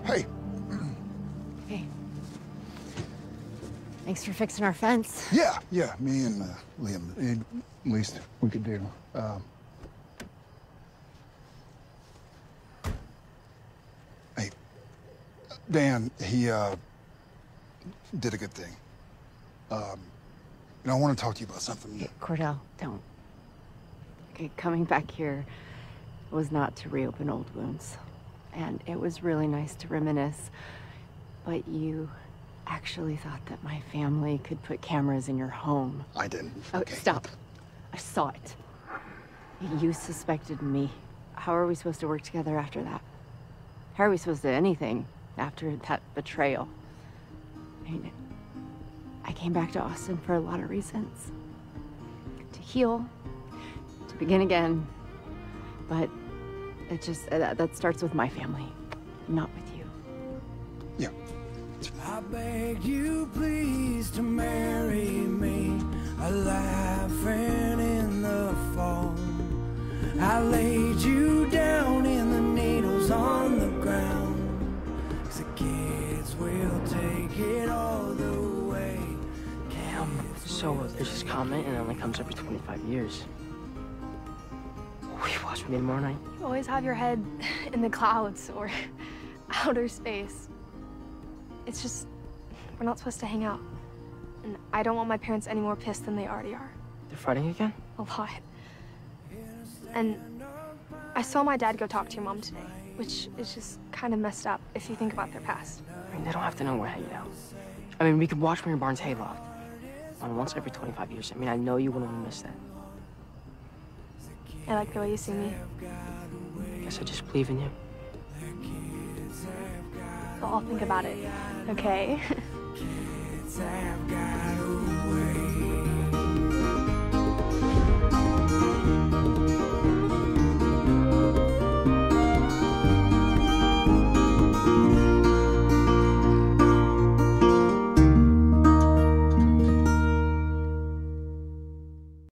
Hey. Hey. Thanks for fixing our fence. Yeah, me and Liam. At least we could do. Hey, Dan, he did a good thing. I want to talk to you about something. Cordell, don't. Okay, coming back here was not to reopen old wounds. And it was really nice to reminisce. But you actually thought that my family could put cameras in your home. I didn't. Oh, Okay. stop. I saw it. You suspected me. How are we supposed to work together after that? How are we supposed to do anything after that betrayal? I mean, I came back to Austin for a lot of reasons. To heal, to begin again. But it just, that starts with my family, not with you. Yeah. I beg you please to marry me, a laughing in the fall. I laid you down in the needles on the ground, 'cause the kids will take it all the way. Damn, so there's this comment and it only comes every 25 years. Will you watch me tomorrow night? You always have your head in the clouds or outer space. It's just, we're not supposed to hang out. And I don't want my parents any more pissed than they already are. They're fighting again? A lot. And I saw my dad go talk to your mom today, which is just kind of messed up if you think about their past. I mean, they don't have to know we're hanging out. I mean, we could watch from your Barnes hayloft on once every 25 years. I mean, I know you wouldn't want to miss that. I like the way you see me. I guess I just believe in you. So I'll think about it, okay?